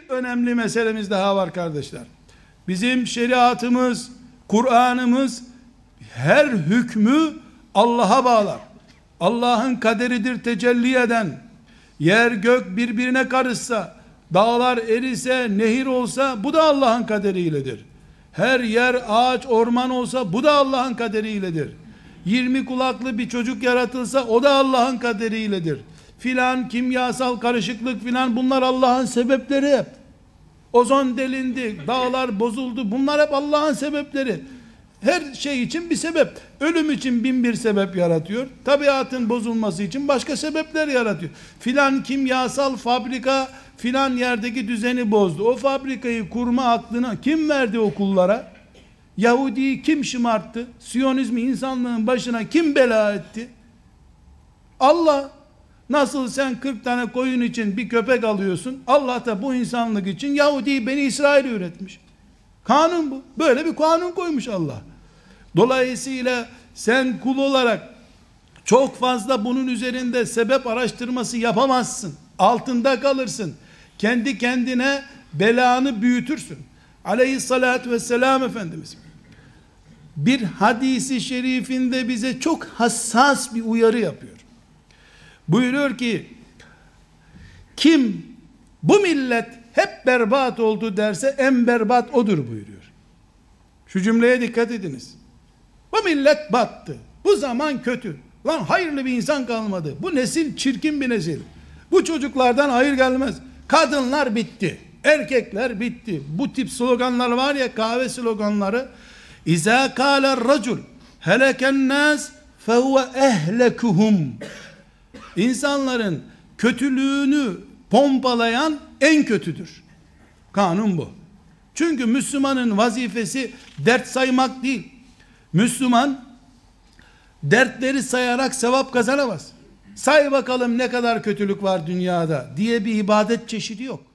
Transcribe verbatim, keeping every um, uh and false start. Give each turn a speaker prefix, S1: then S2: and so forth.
S1: önemli meselemiz daha var kardeşler. Bizim şeriatımız, Kur'an'ımız her hükmü Allah'a bağlar. Allah'ın kaderidir tecelli eden. Yer gök birbirine karışsa, dağlar erise, nehir olsa bu da Allah'ın kaderiyledir. Her yer ağaç, orman olsa bu da Allah'ın kaderiyledir. yirmi kulaklı bir çocuk yaratılsa o da Allah'ın kaderiyledir. Filan kimyasal karışıklık filan, bunlar Allah'ın sebepleri hep. Ozon delindi, dağlar bozuldu, bunlar hep Allah'ın sebepleri. Her şey için bir sebep. Ölüm için bin bir sebep yaratıyor. Tabiatın bozulması için başka sebepler yaratıyor. Filan kimyasal fabrika filan yerdeki düzeni bozdu. O fabrikayı kurma aklını kim verdi okullara? Yahudi'yi kim şımarttı? Siyonizmi insanlığın başına kim bela etti? Allah. Nasıl sen kırk tane koyun için bir köpek alıyorsun, Allah da bu insanlık için Yahudi'yi, Beni İsrail üretmiş. Kanun bu. Böyle bir kanun koymuş Allah. Dolayısıyla sen kul olarak çok fazla bunun üzerinde sebep araştırması yapamazsın. Altında kalırsın. Kendi kendine belanı büyütürsün. Aleyhissalatü vesselam Efendimiz bir hadisi şerifinde bize çok hassas bir uyarı yapıyor. Buyuruyor ki, kim bu millet hep berbat oldu derse en berbat odur buyuruyor. Şu cümleye dikkat ediniz. Bu millet battı. Bu zaman kötü. Lan hayırlı bir insan kalmadı. Bu nesil çirkin bir nesil. Bu çocuklardan hayır gelmez. Kadınlar bitti. Erkekler bitti. Bu tip sloganlar var ya, kahve sloganları. İzâ kâler racul heleken nâs fehuve ehlekuhum. İnsanların kötülüğünü pompalayan en kötüdür. Kanun bu. Çünkü Müslümanın vazifesi dert saymak değil. Müslüman dertleri sayarak sevap kazanamaz. Say bakalım ne kadar kötülük var dünyada diye bir ibadet çeşidi yok.